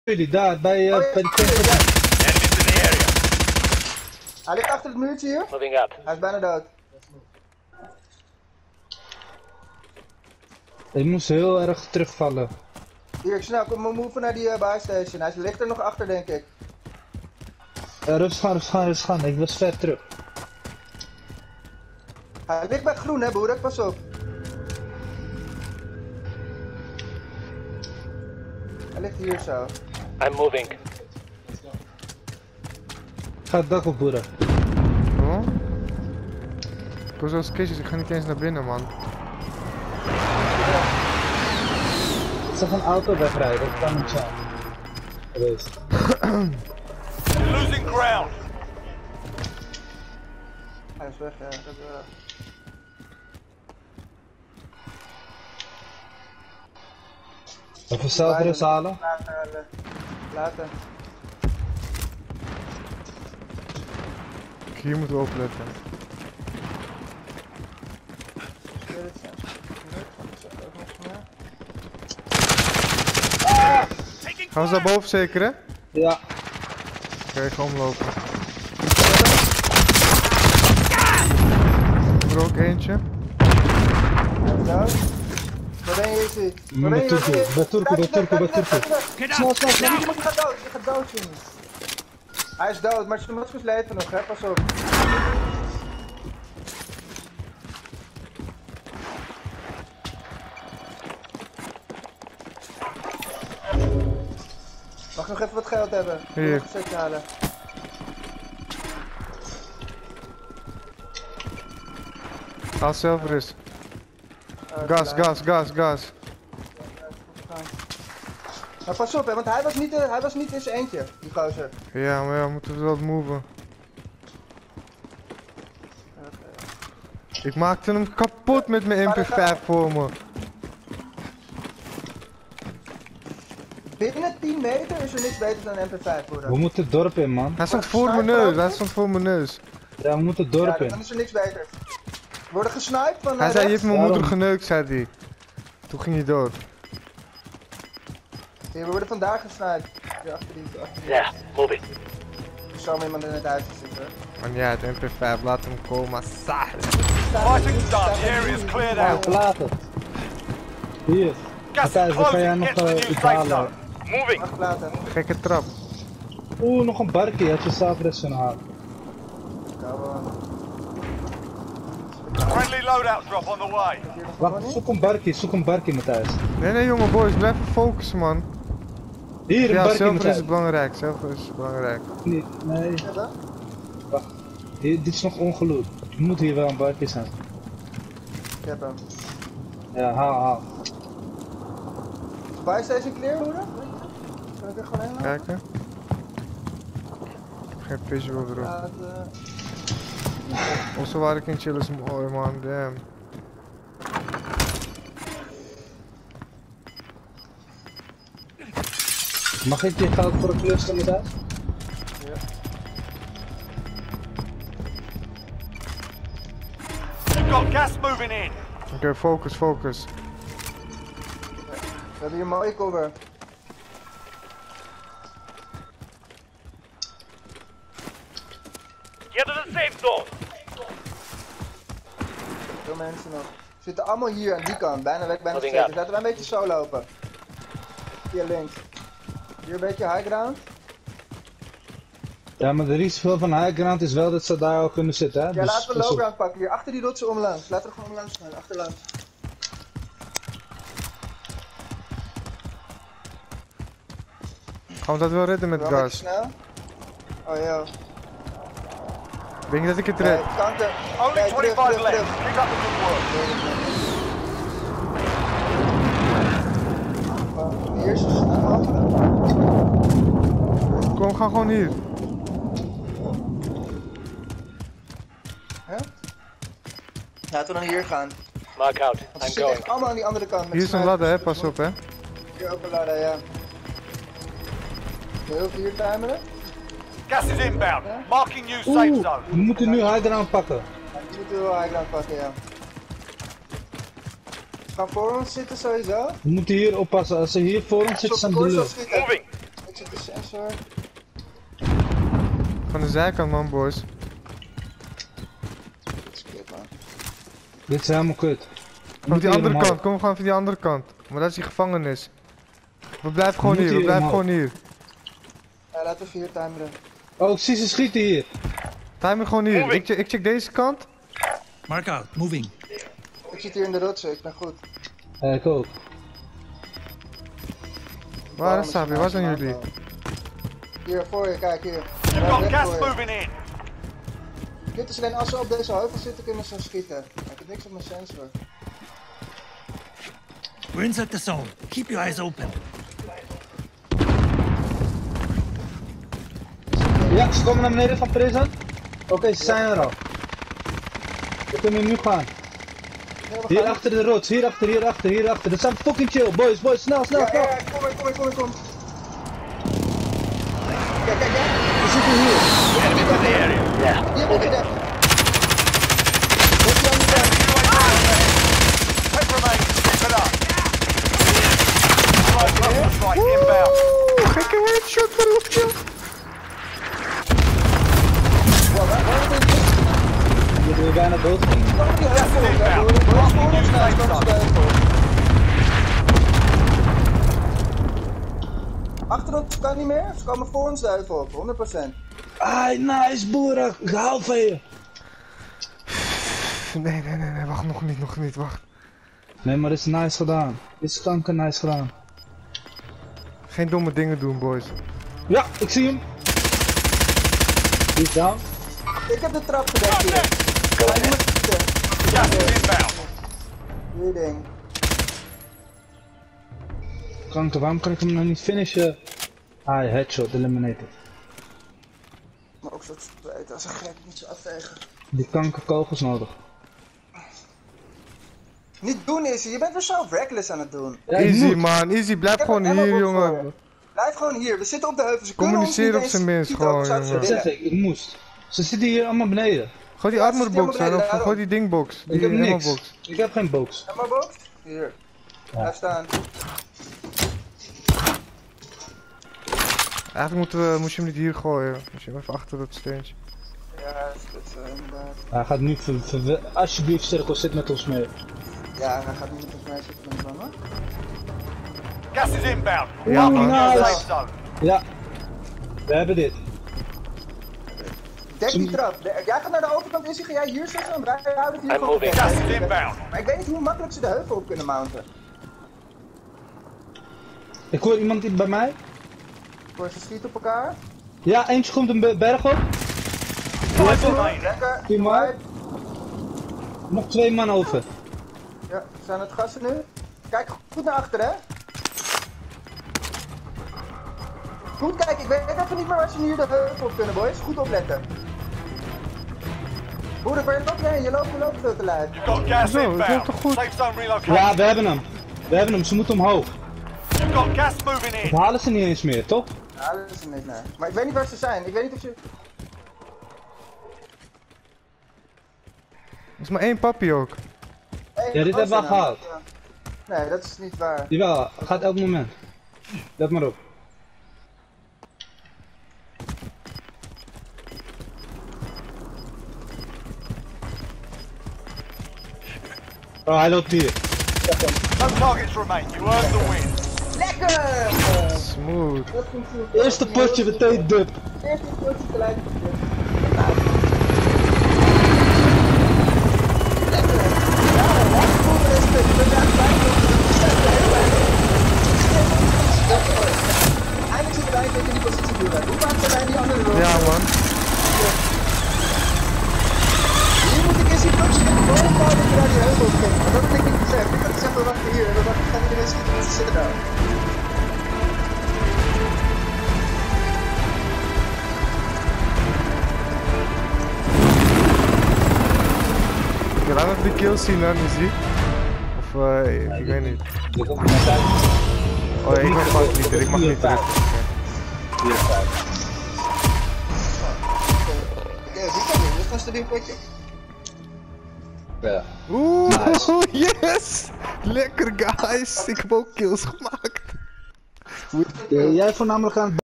Jullie daar bij de tent. Enemies in the area. Hij ligt achter het muurtje hier. Moving up. Hij is bijna dood. Hij moest heel erg terugvallen. Hier, snel, kom maar move naar die buy station. Hij ligt er nog achter, denk ik. Rustig gaan. Ik was ver terug. Hij ligt bij groen, hè, Boerak, pas op. Hij ligt hier zo. I'm moving. Ga het dak op, boeren. Oh? Ik was als kistjes, ik ga niet eens naar binnen, man. Ze gaan een auto wegrijden, dat kan niet zijn. Geweest. You're losing ground. Hij is weg, ja. Even zelf rust halen. Later. Hier moeten we opletten. Gaan ze daar boven zeker, hè? Ja. Oké, ga omlopen. Er ook eentje. Dood. Waar ben je, Izzy? Bij Turku. Snel. Je gaat dood, zien. Hij is dood, maar zijn maskers leven nog, hè? Pas op. Mag ik nog even wat geld hebben? Hier. Nog een setje halen. Haal zelf rust. Gas. Maar pas op, hè, want hij was niet in zijn eentje, die gozer. Ja, maar ja, we moeten wel moven. Ik maakte hem kapot met mijn MP5 voor me. Binnen 10 meter is er niks beter dan een MP5 voor hem. We moeten het dorp in, man. Hij stond voor mijn neus, Ja, we moeten het dorp Ja, in. dan is er niks beter. We worden gesniped van Hij zei, je rechts. hebt mijn moeder geneukt, zei hij. Toen ging hij dood. Hier, we worden vandaag gesniped. Hier, achter die. Yeah, moving. Er zal iemand in het huis zitten. Maar ja, het MP5, laat hem komen. Saar. Fighting's done. The area's cleared Ja, out. laat het. Hier. Gas is Matthijs, dan ga jij closing. nog Get to the new iets safe halen. zone. Moving. Wacht, later. Gekke trap. Nog een barkie. Had je zelf rust kunnen halen. Friendly loadout drop on the way. Wacht, zoek een barkie, Matthijs. Nee, jongen, boys, blijf focussen, man. Hier, een Ja, barkie, zelf is Matthijs. het belangrijk, zelf is het belangrijk. Nee. Ja, dan? Wacht. Dit is nog ongeloot. Er moet hier wel een barkie zijn. Ik heb hem. Ja, haal. Buy station clear, moeder? Kan ik er gewoon heen laten? Kijken. Geen visual erop. Onze waar ik in chill is mooi, man, damn. Mag ik je geld voor een klus, Matthijs? You've got gas moving in. Oké, focus. We hebben hier een mooie cover. Get to the safe zone. Veel mensen nog. Ze zitten allemaal hier aan die kant, bijna Holding gezeten. up. Laten we een beetje zo lopen. Hier links. Hier een beetje high ground. Ja, maar de risico van high ground is wel dat ze daar al kunnen zitten, hè? Ja, Dus laten we pas low op. ground pakken. Hier achter die rotsen omlangs. Laten we gewoon omlangs gaan, achterlangs. Gaan we dat wel redden met Wel een beetje gas? snel. Oh joh. Denk je dat ik het red? Nee, kanten. Only Nee, 25 left. Pick up the good work. Hier is zo snel mogelijk. Kom, ga gewoon hier. Hè? Laten we dan hier gaan. Mark out. Want ze I'm zitten going. echt allemaal aan die andere kant. met Hier is een snipers. ladder, hè, pas op, hè. Hier ook een ladder, ja. Heel veel hier timeren. Gas is inbound. Marking new safe zone. We moeten nu high ground pakken. Die moeten we wel high ground pakken, ja. Ze gaan voor ons zitten sowieso. We moeten hier oppassen. Als ze hier voor ons zitten, zijn de lucht. Moving. Ik sensor. Van de zijkant, man, boys. Dat is kut, man. Dit is helemaal kut. Van die andere kant, kom gewoon van die andere kant. Maar dat is die gevangenis. We blijven gewoon hier, we blijven gewoon hier. Ja, laten we 4 timeren. Oh, ik zie ze schieten hier. Timer gewoon hier. Ik check deze kant. Mark out. Moving. Ik zit hier in de rotsen, ik ben goed. Ik ook. Waar staat hij? Waar zijn jullie? Hier, voor je, kijk hier. You've Ja, got recht gas voor je. moving in. Dit is alleen als ze op deze heuvel zitten kunnen ze schieten. Ik heb niks op mijn sensor. We're inside the zone. Keep your eyes open. Ja, ze komen naar beneden van prison. Oké, ze zijn er al. We kunnen nu gaan. Hier achter de rots, hierachter. Dat zijn fucking chill. Boys, snel. Ja, kom. Kijk. We zitten hier. Enemies in the area. Hier moet je daar. Wat is die andere kant? 10 remain. Keep it up. Right, cluster strike inbound. Gekke headshot, verroepje. Wow, waarom ben je niet? Je bent bijna dood. Waarom die heuvel op? Ja, voor ons naast komen ze de heuvel. Achter ons kan niet meer, ze komen voor ons de heuvel op, 100%. Ah, nice boeren. Ik hou van je. Nee, wacht, nog niet, wacht. Nee, maar dit is nice gedaan. Dit is kanker nice gedaan. Geen domme dingen doen, boys. Ja, ik zie hem. Die is down. Ik heb de trap gedekt hier. Ja, je moet schieten. Gas is inbound. Hier ding. Kanker, waarom kan ik hem nog niet finishen? Ah, headshot, eliminated. Maar ook zo spijt, als een gek niet zo afvegen. Die kankerkogels nodig. Niet doen is je bent er zo reckless aan het doen. Ja, ik Easy moet. man, easy, blijf heb gewoon er helemaal hier, op voor jongen. je. Blijf gewoon hier, we zitten op de heuvel. Ze kunnen ons Communiceer niet op eens zijn minst schieten, gewoon, ook zouden ze jongen. Dat willen. zeg ik moest. Ze zitten hier allemaal beneden. Gooi die Ja, armorbox stil maar aan, of beneden, gooi die dingbox. Ik Die heb niks. ammobox. Ik heb geen box. Heb maar box? Hier. Blijf staan. Eigenlijk moest je hem niet hier gooien. Moest je hem even achter dat steentje. Ja, dat is inderdaad. Hij gaat nu alsjeblieft cirkel, zit met ons mee. Ja, hij gaat niet met ons mee zitten met hem, hoor. Gas is inbound. Ja, man. Marking your Nice. safe zone. Ja, we hebben dit. Dek die trap. Jij gaat naar de overkant, Izzy, ga jij hier zitten en wij houden het hier gewoon Gas gedekt. is inbound. Maar ik weet niet hoe makkelijk ze de heuvel op kunnen mounten. Ik hoor iemand hier bij mij. Voor ze schieten op elkaar. Ja, eentje komt een berg op. 5 remain. Lekker. Team white. Nog 2 man over. Ja, we zijn het gassen nu. Kijk goed naar achter, hè. Goed kijken, ik weet even niet meer waar ze nu hier de heuvel op kunnen, boys. Goed opletten. Boeren, waar loop jij heen? Je loopt veel te luid. You've got gas Zo, dat inbound. loopt toch goed? Safe zone relocated. Ja, we hebben hem. We hebben hem, ze moeten omhoog. You've got gas moving Dat in. halen ze niet eens meer, toch? Ja, dat is er niet naar. Maar ik weet niet waar ze zijn. Ik weet niet of ze... Er is maar één papi ook. Hey, Ja, dit hebben we al gehaald. Ja. Nee, dat is niet waar. Jawel, gaat elk moment. Let maar op. Oh, hij loopt hier. No targets remain. You earned the win. Lekker! Smooth. Dat komt goed. Eerste potje meteen dub. Eerste potje gelijk. Lekker! Ja, lekker goed respect. Ik ben daar blij mee. Eindelijk zitten wij in die positie doen. Hoe vaak zijn wij in die andere rol? Ja man. Hier moet ik eens die puntje in de bovenbouw dat je naar die heuvel komt. Maar dat heb ik niet gezegd. Ik had gezegd, we wachten hier. En dan dacht ik, gaan iedereen schieten met z'n zitten daar. Ja, laat even de kills zien dan, Izzy. Of ik weet niet. Dit komt net uit. Oh ja, ik ben fout liter, ik mag niet terug. Hier is het. Ja, die kan niet. Dat is een stabiel potje. Ja. Oeh, Nice. yes! Lekker guys, ik heb ook kills gemaakt. Jij voornamelijk aan het